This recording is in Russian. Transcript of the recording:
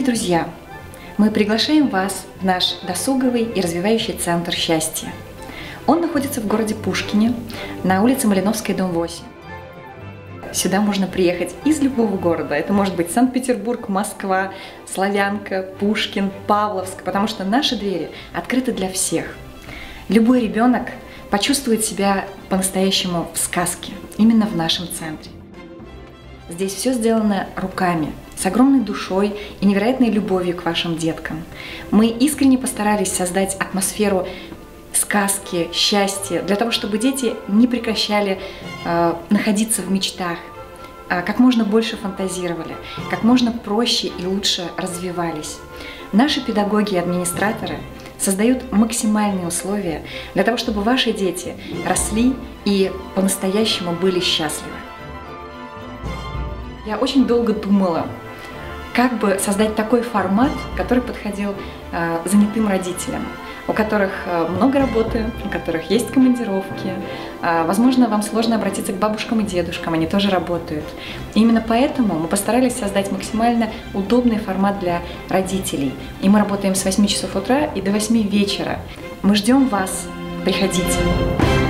друзья! Мы приглашаем вас в наш досуговый и развивающий центр счастья. Он находится в городе Пушкине, на улице Малиновская, дом 8. Сюда можно приехать из любого города. Это может быть Санкт-Петербург, Москва, Славянка, Пушкин, Павловск, потому что наши двери открыты для всех. Любой ребенок почувствует себя по-настоящему в сказке, именно в нашем центре. Здесь все сделано руками, с огромной душой и невероятной любовью к вашим деткам. Мы искренне постарались создать атмосферу сказки, счастья, для того, чтобы дети не прекращали находиться в мечтах, как можно больше фантазировали, как можно проще и лучше развивались. Наши педагоги и администраторы создают максимальные условия для того, чтобы ваши дети росли и по-настоящему были счастливы. Я очень долго думала, как бы создать такой формат, который подходил занятым родителям, у которых много работы, у которых есть командировки. Возможно, вам сложно обратиться к бабушкам и дедушкам, они тоже работают. И именно поэтому мы постарались создать максимально удобный формат для родителей. И мы работаем с 8 часов утра и до 8 вечера. Мы ждем вас. Приходите.